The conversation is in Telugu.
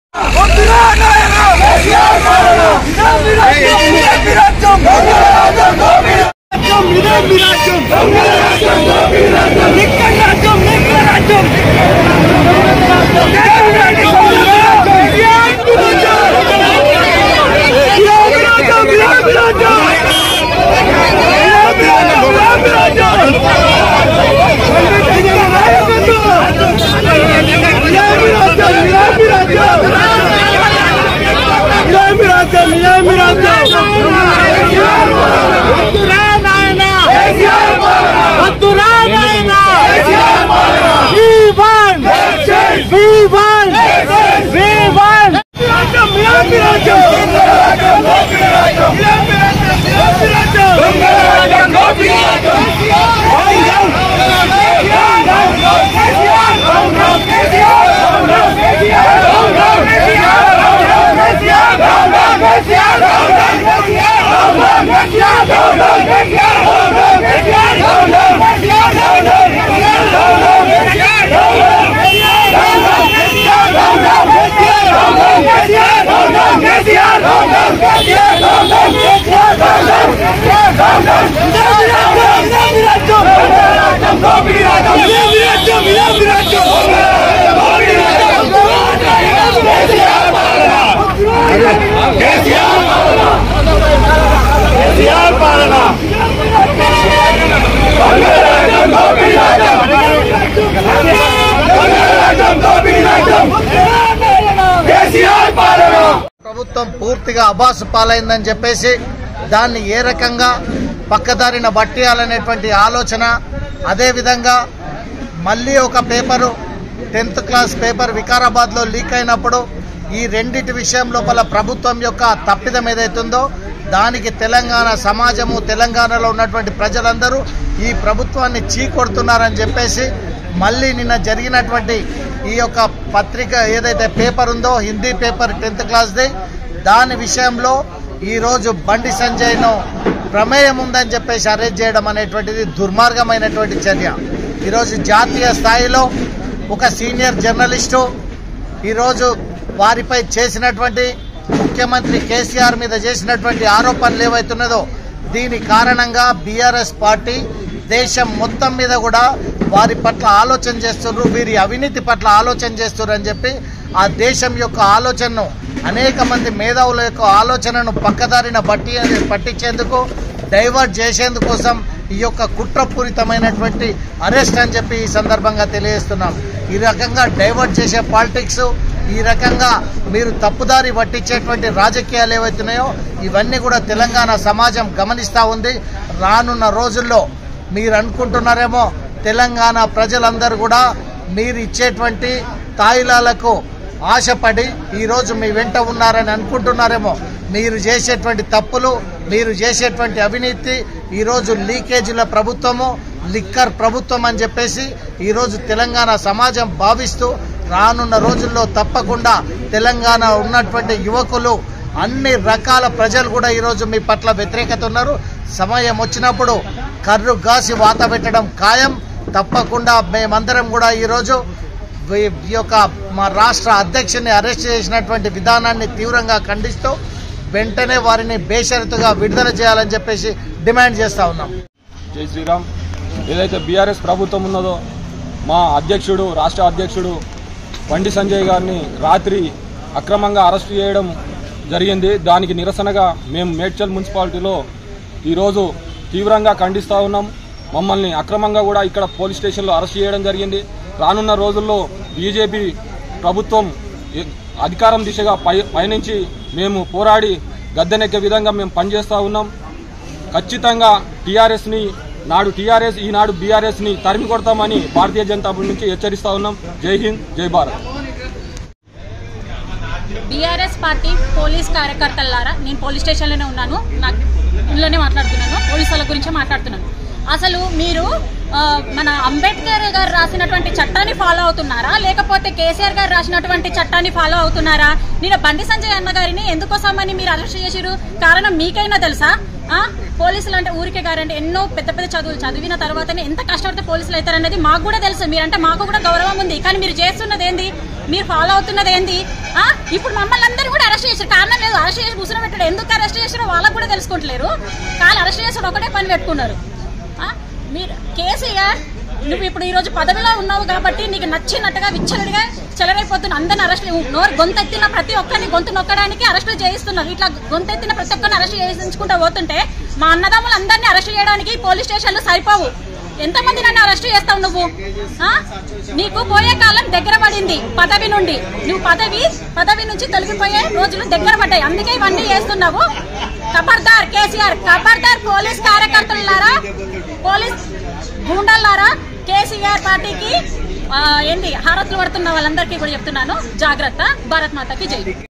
ప్రభుత్వం పూర్తిగా అబాసు పాలైందని చెప్పేసి దాన్ని ఏ రకంగా పక్కదారిన పట్టేయాలనేటువంటి ఆలోచన, అదేవిధంగా మళ్ళీ ఒక పేపరు 10th క్లాస్ పేపర్ వికారాబాద్లో లీక్ అయినప్పుడు ఈ రెండిటి విషయం లోపల ప్రభుత్వం యొక్క తప్పిదం ఏదైతుందో దానికి తెలంగాణ సమాజము, తెలంగాణలో ఉన్నటువంటి ప్రజలందరూ ఈ ప్రభుత్వాన్ని చీకొడుతున్నారని చెప్పేసి మళ్ళీ నిన్న జరిగినటువంటి ఈ యొక్క పత్రిక ఏదైతే పేపర్ ఉందో హిందీ పేపర్ 10th క్లాస్ది దాని విషయంలో ఈరోజు బండి సంజయ్ను ప్రమేయం ఉందని చెప్పేసి అరెస్ట్ చేయడం అనేటువంటిది దుర్మార్గమైనటువంటి చర్య. ఈరోజు జాతీయ స్థాయిలో ఒక సీనియర్ జర్నలిస్టు ఈరోజు వారిపై చేసినటువంటి ముఖ్యమంత్రి కేసీఆర్ మీద చేసినటువంటి ఆరోపణలు ఏవైతున్నదో దీని కారణంగా బీఆర్ఎస్ పార్టీ దేశం మొత్తం మీద కూడా వారి పట్ల ఆలోచన చేస్తున్నారు, వీరి అవినీతి పట్ల ఆలోచన చేస్తున్నారు అని చెప్పి ఆ దేశం యొక్క ఆలోచనను, అనేక మంది మేధావుల యొక్క ఆలోచనను పక్కదారిన పట్టించేందుకు, డైవర్ట్ చేసేందుకోసం ఈ యొక్క కుట్రపూరితమైనటువంటి అరెస్ట్ అని చెప్పి ఈ సందర్భంగా తెలియజేస్తున్నాం. ఈ రకంగా డైవర్ట్ చేసే పాలిటిక్స్, ఈ రకంగా మీరు తప్పుదారి పట్టించేటువంటి రాజకీయాలు ఏవైతున్నాయో ఇవన్నీ కూడా తెలంగాణ సమాజం గమనిస్తూ ఉంది. రానున్న రోజుల్లో మీరు అనుకుంటున్నారేమో తెలంగాణ ప్రజలందరూ కూడా మీరు ఇచ్చేటువంటి తాయిలాలకు ఆశపడి ఈరోజు మీ వెంట ఉన్నారని అనుకుంటున్నారేమో. మీరు చేసేటువంటి తప్పులు, మీరు చేసేటువంటి అవినీతి, ఈరోజు లీకేజీల ప్రభుత్వము, లిక్కర్ ప్రభుత్వం అని చెప్పేసి ఈరోజు తెలంగాణ సమాజం భావిస్తూ రానున్న రోజుల్లో తప్పకుండా తెలంగాణ ఉన్నటువంటి యువకులు, అన్ని రకాల ప్రజలు కూడా ఈరోజు మీ పట్ల వ్యతిరేకత ఉన్నారు. సమయం వచ్చినప్పుడు కర్రు గాసి వాత పెట్టడం ఖాయం. తప్పకుండా మేమందరం కూడా ఈరోజు ఈ యొక్క మా రాష్ట్ర అధ్యక్షుని అరెస్ట్ చేసినటువంటి విధానాన్ని తీవ్రంగా ఖండిస్తూ వెంటనే వారిని బేషరతుగా విడుదల చేయాలని చెప్పేసి డిమాండ్ చేస్తా ఉన్నాం. జై శ్రీరామ్. ఏదైతే బీఆర్ఎస్ ప్రభుత్వం ఉన్నదో మా అధ్యక్షుడు, రాష్ట్ర అధ్యక్షుడు బండి సంజయ్ గారిని రాత్రి అక్రమంగా అరెస్టు చేయడం జరిగింది. దానికి నిరసనగా మేము మేడ్చల్ మున్సిపాలిటీలో ఈరోజు తీవ్రంగా ఖండిస్తూ ఉన్నాం. మమ్మల్ని అక్రమంగా కూడా ఇక్కడ పోలీస్ స్టేషన్లో అరెస్ట్ చేయడం జరిగింది. రానున్న రోజుల్లో బీజేపీ ప్రభుత్వం అధికారం దిశగా పయనించి మేము పోరాడి గద్దెనెక్కే విధంగా మేము పనిచేస్తూ ఉన్నాం. ఖచ్చితంగా టీఆర్ఎస్ని నాడు టీఆర్ఎస్, ఈనాడు బీఆర్ఎస్ని తరిమి కొడతామని భారతీయ జనతా పార్టీ నుంచి హెచ్చరిస్తా ఉన్నాం. జై హింద్, జై భారత్. బీఆర్ఎస్ పార్టీ పోలీస్ కార్యకర్తలారా, నేను పోలీస్ స్టేషన్లోనే ఉన్నాను, నాకు ఇంట్లోనే మాట్లాడుతున్నాను, పోలీసుల గురించి మాట్లాడుతున్నాను. అసలు మీరు మన అంబేద్కర్ గారు రాసినటువంటి చట్టాన్ని ఫాలో అవుతున్నారా, లేకపోతే కేసీఆర్ గారు రాసినటువంటి చట్టాన్ని ఫాలో అవుతున్నారా? నేను బండి సంజయ్ అన్న గారిని ఎందుకోసమని మీరు అరెస్ట్ చేసిరు? కారణం మీకైనా తెలుసా? పోలీసులు అంటే ఊరికే గారంటే ఎన్నో పెద్ద పెద్ద చదువులు చదివిన తర్వాతనే ఎంత కష్టపడితే పోలీసులు అవుతారనేది మాకు కూడా తెలుసు. మీరంటే మాకు కూడా గౌరవం ఉంది. కానీ మీరు చేస్తున్నది ఏంది, మీరు ఫాలో అవుతున్నది ఏంది? ఇప్పుడు మమ్మల్ని అందరూ కూడా అరెస్ట్ చేశారు. కారణం లేదు, అరెస్ట్ చేసి కూర్చొని పెట్టాడు. ఎందుకు అరెస్ట్ చేశారో వాళ్ళకు కూడా తెలుసుకుంటలేరు. కానీ అరెస్ట్ చేసాడు ఒకటే పని పెట్టుకున్నారు. మీరు కేసీఆర్, నువ్వు ఇప్పుడు ఈ రోజు పదవిలో ఉన్నావు కాబట్టి నీకు నచ్చినట్టుగా విచ్చలడిగా చెలరైపోతున్నా. అందరిని అరెస్ట్ నోరు గొంతెత్తిన ప్రతి ఒక్కరిని గొంతు నొక్కడానికి అరెస్టులు చేయిస్తున్నారు. ఇట్లా గొంతెత్తిన ప్రతి ఒక్కరిని అరెస్ట్ చేయించుకుంటూ పోతుంటే మా అన్నదమ్ములు అందరినీ అరెస్ట్ చేయడానికి పోలీస్ స్టేషన్లు సరిపోవు. ఎంతమంది నన్ను అరెస్ట్ చేస్తావు నువ్వు? నీకు పోయే కాలం దగ్గర పడింది. పదవి నుండి నువ్వు పదవి నుంచి తొలగిపోయే రోజులు దగ్గర పడ్డాయి. అందుకే ఇవన్నీ చేస్తున్నావు. ఖబర్దార్ కేసీఆర్, ఖబర్దార్ పోలీస్ కార్యకర్తలారా, పోలీస్ గూండాలారా, కేసీఆర్ పార్టీకి ఏంటి హారతులు పడుతున్న వాళ్ళందరికీ కూడా చెప్తున్నాను, జాగ్రత్త. భారత్ మాతకి జై.